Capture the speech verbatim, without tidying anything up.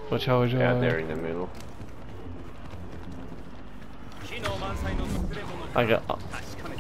Watch out, watch out. Yeah, they're in the middle. I got.